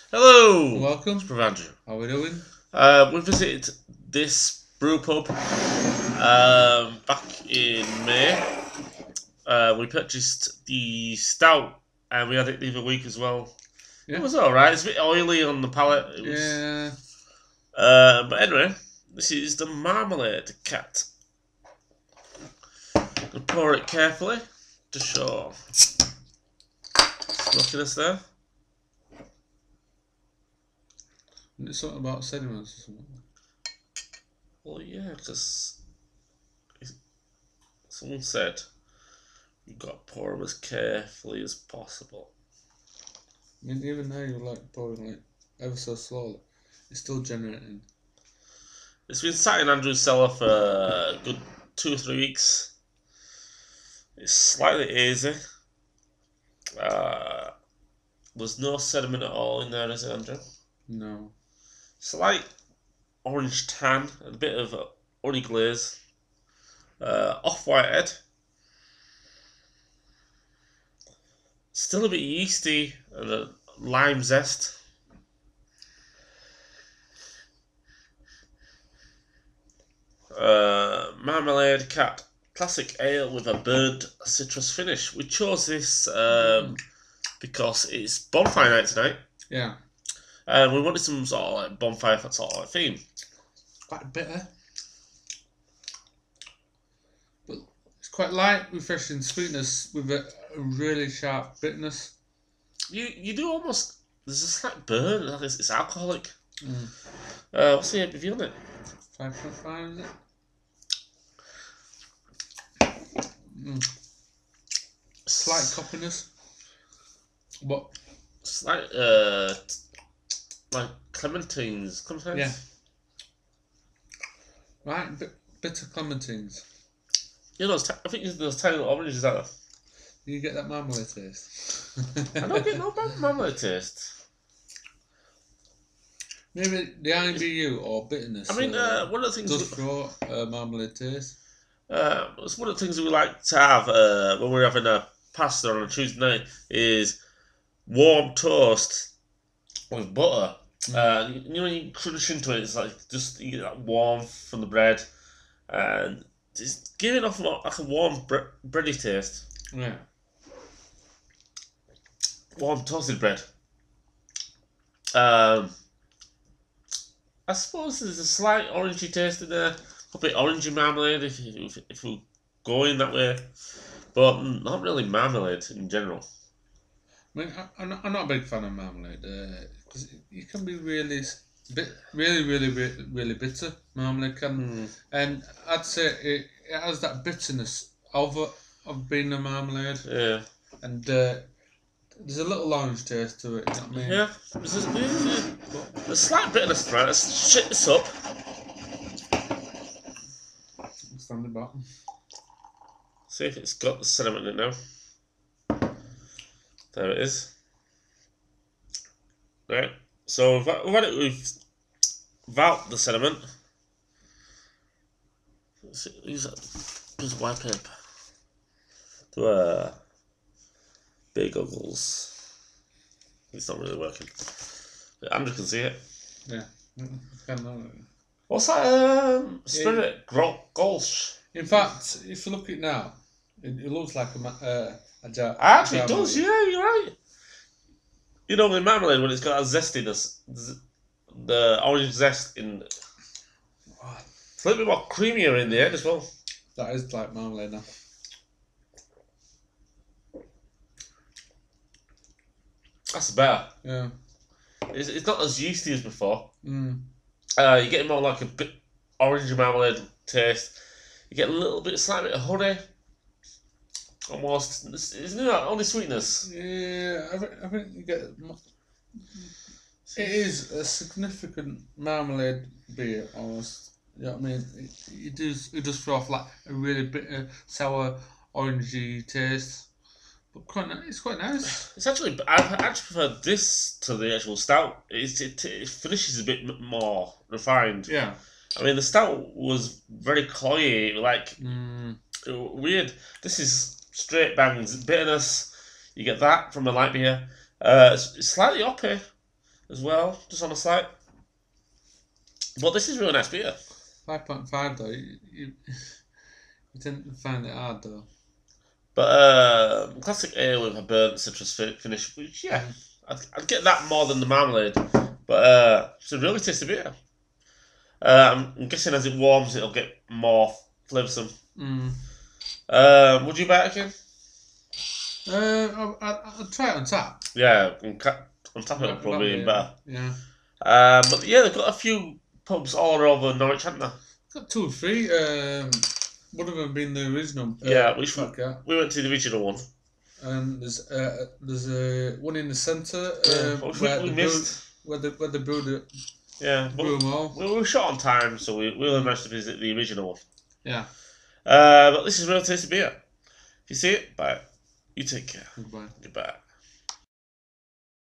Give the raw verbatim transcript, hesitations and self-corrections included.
Hello! Welcome. It's Andrew. How are we doing? Uh, we visited this brew pub um, back in May. Uh, we purchased the stout and we had it the other week as well. Yeah. It was alright. It's a bit oily on the palate. It was, Yeah. Uh, but anyway, this is the Marmalade Cat. Gonna pour it carefully to show smokiness there. It's something about sediments or something. Well, yeah, because someone said you've got to pour them as carefully as possible. I mean, even now you're like pouring like ever so slowly. It's still generating. It's been sat in Andrew's cellar for a good two or three weeks. It's slightly hazy. Uh, there's no sediment at all in there, is it, Andrew? No. Slight orange tan, and a bit of honey glaze. Uh, off-white head. Still a bit yeasty and a lime zest. Uh, Marmalade Cat classic ale with a burnt citrus finish. We chose this um, because it's bonfire night tonight. Yeah. And we wanted some sort of like bonfire sort of like theme. Quite bitter. But it's quite light, refreshing sweetness with a, a really sharp bitterness. You you do almost, there's a slight burn, like it's, it's alcoholic. Mm. Uh, what's the A B V on it? five point five, is it? Mm. Slight coppiness. But Slight, uh, like clementines. Clementines? yeah. Right, bit, bitter clementines. You know, those, I think those tiny little oranges out there. You get that marmalade taste. I don't get no bad marmalade taste. Maybe the I B U or bitterness. I mean, uh, uh, one of the things does throw a marmalade taste. Uh, it's one of the things that we like to have uh, when we're having a pasta on a Tuesday night is warm toast with butter. Mm. Uh, you know, when you crunch into it, it's like just you get that warmth from the bread, and it's giving off like a warm bre- bready taste. Yeah. Warm toasted bread. Um, I suppose there's a slight orangey taste in there. A bit orangey marmalade if if, if we go in that way, but not really marmalade in general. I mean, I, I'm, not, I'm not a big fan of marmalade because uh, it can be really, bit, really, really, really, really bitter. Marmalade can, mm. and I'd say it, it has that bitterness of of being a marmalade. Yeah, and uh, there's a little orange taste to it. You know what I mean? Yeah, there's a, there's a, a slight bitterness. Right, let's shake this up. Stand the bottom. See if it's got the sediment in it now. There it is. Right, so we've had, we've had it with without the sediment. Let's use that piece of white paper. Do a big goggles. It's not really working. But Andrew can see it. Yeah. What's that? Um, spirit yeah. Gulch. In fact, if you look at it now, it, it looks like a uh, a jar. Actually, it does. Yeah, you're right. You know, the marmalade when it's got a zestiness, the orange zest in. It's a little bit more creamier in the end as well. That is like marmalade now. That's better. Yeah. It's, it's not as yeasty as before. Mm. Uh, you get more like a bit orange marmalade taste. You get a little bit, slight bit of honey. Almost, isn't that only sweetness? Yeah, I think, I think you get. It is a significant marmalade beer, almost. You know what I mean? It, it does. It does throw off like a really bitter, sour, orangey taste. But quite, it's quite nice. It's actually, I actually prefer this to the actual stout. It's, it it finishes a bit more refined. Yeah. I mean, the stout was very cloyy, like mm. weird. This is straight bangs bitterness. You get that from a light beer. Uh, it's, it's slightly hoppy. as well, just on the site. But this is really nice beer. five point five though, you, you, you didn't find it hard though. But uh, classic ale with a burnt citrus finish, which, yeah, I'd, I'd get that more than the marmalade. But uh, it's a really tasty beer. Uh, I'm guessing as it warms, it'll get more flavoursome. Mm. Uh, would you buy it again? Uh, I'll, I'll try it on tap. Yeah, on, on tap it'll probably be better. Yeah. Um, but yeah, they've got a few pubs all over Norwich, haven't they? Got two or three. Um, one of them being the original. Uh, Yeah, which Cat Cat. we went to the original one. And there's uh, there's a one in the centre Yeah, um, which where, we, we the missed. brew, where the where the brewed it. Yeah, but Brew them all. we were short on time, so we, we only managed to visit the original one. Yeah. Uh, but this is real tasty beer. If you see it, buy it. You take care. Goodbye. Goodbye.